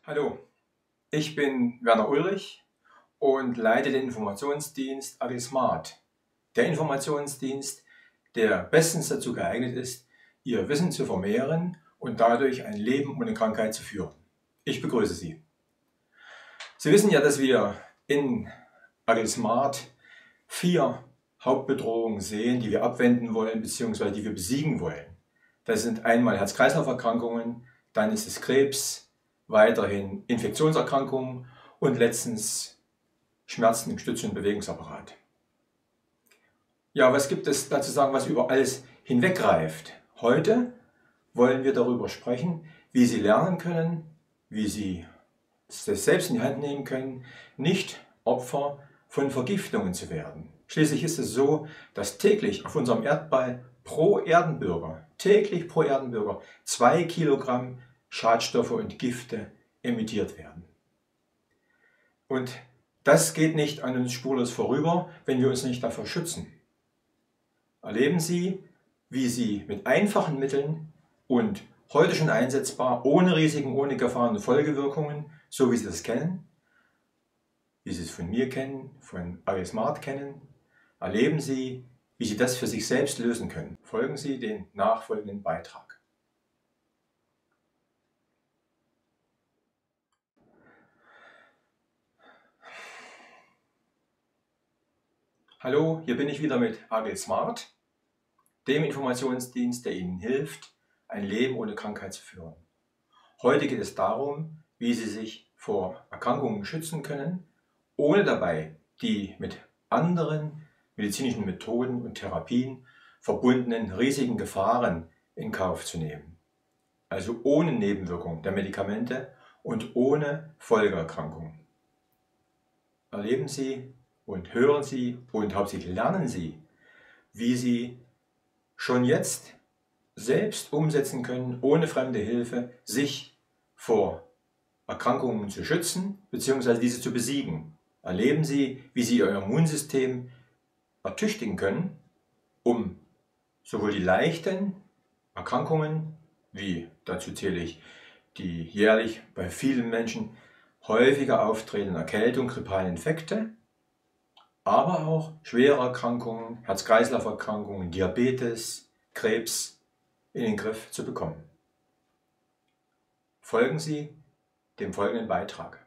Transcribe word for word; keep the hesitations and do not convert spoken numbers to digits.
Hallo, ich bin Werner Ulrich und leite den Informationsdienst AgriSmart. Der Informationsdienst, der bestens dazu geeignet ist, Ihr Wissen zu vermehren und dadurch ein Leben ohne Krankheit zu führen. Ich begrüße Sie. Sie wissen ja, dass wir in AgriSmart vier Hauptbedrohungen sehen, die wir abwenden wollen bzw. die wir besiegen wollen. Das sind einmal Herz-Kreislauf-Erkrankungen, dann ist es Krebs, weiterhin Infektionserkrankungen und letztens Schmerzen im Stütz- und Bewegungsapparat. Ja, was gibt es da zu sagen, was über alles hinweggreift? Heute wollen wir darüber sprechen, wie Sie lernen können, wie Sie es selbst in die Hand nehmen können, nicht Opfer von Vergiftungen zu werden. Schließlich ist es so, dass täglich auf unserem Erdball pro Erdenbürger, täglich pro Erdenbürger, zwei Kilogramm Schadstoffe und Gifte emittiert werden. Und das geht nicht an uns spurlos vorüber, wenn wir uns nicht davor schützen. Erleben Sie, wie Sie mit einfachen Mitteln und heute schon einsetzbar, ohne Risiken, ohne Gefahren und Folgewirkungen, so wie Sie das kennen, wie Sie es von mir kennen, von AgriSmart kennen, erleben Sie, wie Sie das für sich selbst lösen können. Folgen Sie den nachfolgenden Beitrag. Hallo, hier bin ich wieder mit AgriSmart, dem Informationsdienst, der Ihnen hilft, ein Leben ohne Krankheit zu führen. Heute geht es darum, wie Sie sich vor Erkrankungen schützen können, ohne dabei die mit anderen medizinischen Methoden und Therapien verbundenen riesigen Gefahren in Kauf zu nehmen. Also ohne Nebenwirkung der Medikamente und ohne Folgeerkrankungen. Erleben Sie und hören Sie und hauptsächlich lernen Sie, wie Sie schon jetzt selbst umsetzen können, ohne fremde Hilfe, sich vor Erkrankungen zu schützen bzw. diese zu besiegen. Erleben Sie, wie Sie Ihr Immunsystem ertüchtigen können, um sowohl die leichten Erkrankungen, wie dazu zähle ich die jährlich bei vielen Menschen häufiger auftretenden Erkältung, grippalen Infekte, aber auch schwere Erkrankungen, Herz-Kreislauf-Erkrankungen, Diabetes, Krebs in den Griff zu bekommen. Folgen Sie dem folgenden Beitrag.